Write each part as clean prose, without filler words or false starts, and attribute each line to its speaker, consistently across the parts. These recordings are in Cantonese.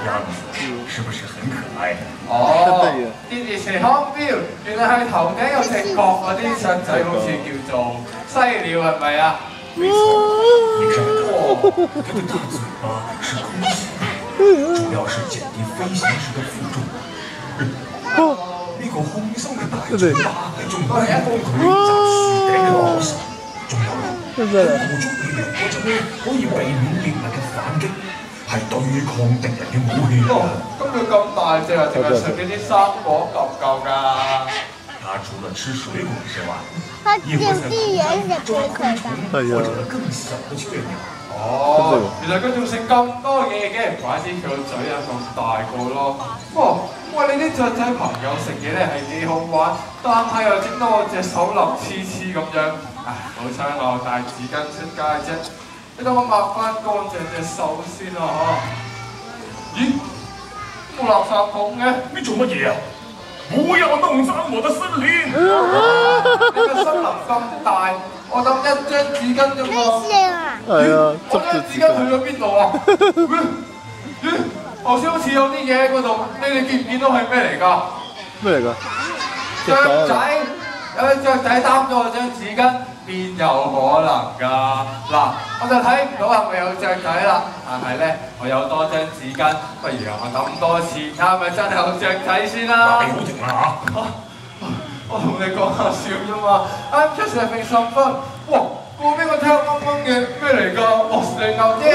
Speaker 1: 样子是不是很可愛？
Speaker 2: 哦，電熱時康標，原來係頭頂有隻角嗰啲雀仔，好似叫做犀鳥係咪啊？
Speaker 1: 沒錯，你看看，它的大嘴巴是空心的，主要是減低飛行時的負重。呢個空心嘅大嘴巴係仲可以幫佢摘樹頂嘅果實，仲有捕捉獵人嗰陣咧，可以避免獵物嘅反擊。 係對抗敵人嘅武器啊！
Speaker 2: 咁佢咁大隻啊，定係食嗰啲生果夠唔夠㗎？
Speaker 1: 它除了吃水果之外，
Speaker 3: 它就地人食水果
Speaker 1: 或者更小的雀鳥。
Speaker 2: 哦，原來佢仲食咁多嘢嘅，唔怪之佢個嘴有咁大個咯。喂，你啲雀仔朋友食嘢咧係幾好玩，但係又整到我隻手淋黐黐咁樣。唉，好彩我帶紙巾出街啫。 你等我抹翻乾淨隻手先啦嚇！咦，冇垃圾桶嘅？
Speaker 1: 你做乜嘢啊？不要弄髒我的森林！
Speaker 2: 你個森林咁大，我抌一張紙巾啫嘛。
Speaker 3: 係
Speaker 2: 啊，我張紙巾去咗邊度啊？咦，頭先好似有啲嘢喺嗰度，你哋見唔見到係咩嚟㗎？
Speaker 4: 咩嚟㗎？
Speaker 2: 雀仔，有隻雀仔擔咗我張紙巾。 邊有可能㗎？嗱，我就睇唔到係咪有雀仔啦。但係咧，我有多張紙巾，不如我抌多次，睇下係咪真係有雀仔先啦。
Speaker 1: 你好停啦嚇！
Speaker 2: 我同你講下笑啫嘛。I'm just having some fun。哇，過邊個聽啱啱嘅咩嚟㗎？哇，你牛啫！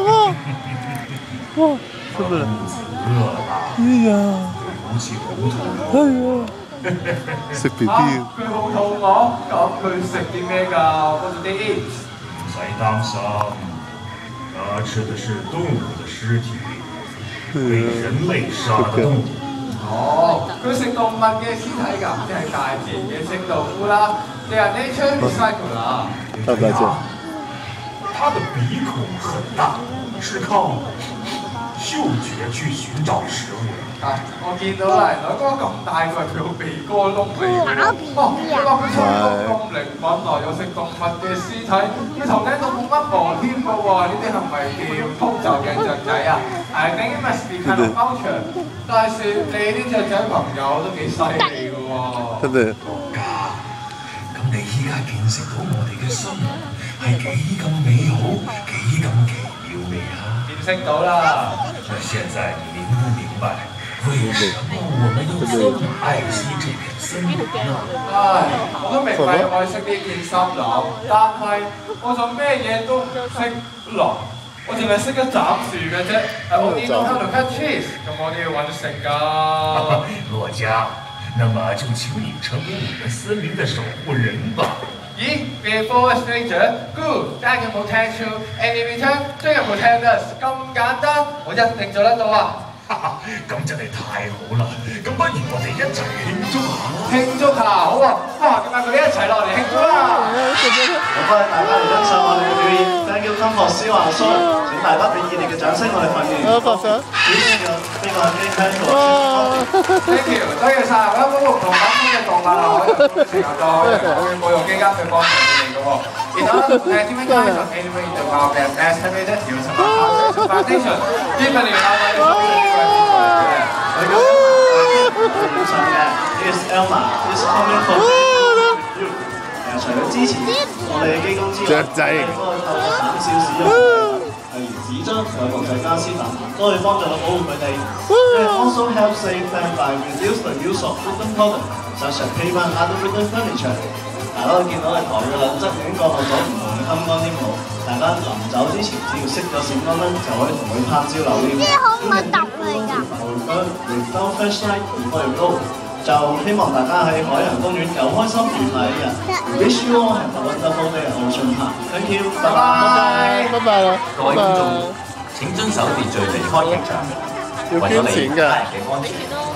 Speaker 4: 哇，是不是？
Speaker 1: 餓啦！
Speaker 4: 哎呀，
Speaker 1: 好似好肚餓。
Speaker 4: 哎呀！ 食 B B，
Speaker 2: 佢好肚餓，咁佢食啲咩㗎？我哋啲
Speaker 1: 唔使擔心，他吃的是動物的屍體，被人類殺的動物。
Speaker 2: 哦，佢食動物嘅屍體㗎，即係大自然嘅清道夫啦，你係 nature recycle 啦。
Speaker 1: 它的鼻孔很大，是靠嗅覺去尋找食物。
Speaker 2: 我見到啦，原來嗰個咁大個係佢個鼻哥窿嚟嘅。哦，你話佢操作咁靈敏啊，又食動物嘅屍體，佢頭頂度冇乜毛添㗎喎，呢啲係咪叫通袖嘅雀仔啊？I think it must be kind of culture。但係你啲雀仔朋友都幾犀利㗎喎。
Speaker 4: 真係。
Speaker 1: 家，咁你依家見識到我哋嘅森林係幾咁美好，幾咁奇妙未啊？
Speaker 2: 見識到啦。
Speaker 1: 那現在你明不明白？ 為什麼我們要這麼愛惜這片森林呢？
Speaker 2: 唉，我都明白愛惜呢片森林，但係我就咩嘢都唔識淋，我淨係識得斬樹嘅啫。我見到喺度 cut trees，咁我都要揾食㗎。
Speaker 1: 洛迦，那麼就請你成為我們森林的守護人吧。
Speaker 2: 咦 ，be a forester, good， 但係有冇聽錯 ？And in return， 將有冇聽得咁簡單，我一定做得到啊！
Speaker 1: 咁真係太好啦！咁不如我哋一齊慶祝下啦！
Speaker 2: 慶祝下好啊！哇，咁啊，佢哋一齊落嚟慶祝啦！
Speaker 5: 好歡迎大家嚟欣賞我哋嘅表演 ，Thank you come for 蕭華叔，請大家俾熱烈嘅掌聲，我哋訓練。
Speaker 4: 發相。
Speaker 5: 表演嘅呢個係
Speaker 2: Thank you， 多謝晒！我有冇唔同品種嘅動物啊？我有時候就我會冇用基金去幫助你哋嘅喎。然後different kinds of animal in the wild that estimated to some foundation， even in our
Speaker 5: Is Elma is coming for you。除咗支持我哋嘅基金之外，都可以透過減少使用，例如紙張同埋木製家私等，都可以幫助到保護佢哋。It also helps save them by reduce the use of wooden products such as paper and other wooden furniture。大家都見到係台嘅兩側已經降落咗唔同嘅襟桿添喎，大家臨走之前只要熄咗閃光燈就可以同佢拍照留念。
Speaker 3: 呢啲好唔好揼嚟㗎？
Speaker 5: Without flashlight before you go， 就希望大家喺海洋公園有開心愉快嘅日。Wish you all have a wonderful day at Ocean Park。Thank you， 拜拜。
Speaker 4: 拜拜啦。
Speaker 6: 各位觀眾，請遵守秩序離開劇場，為咗你家人嘅安全。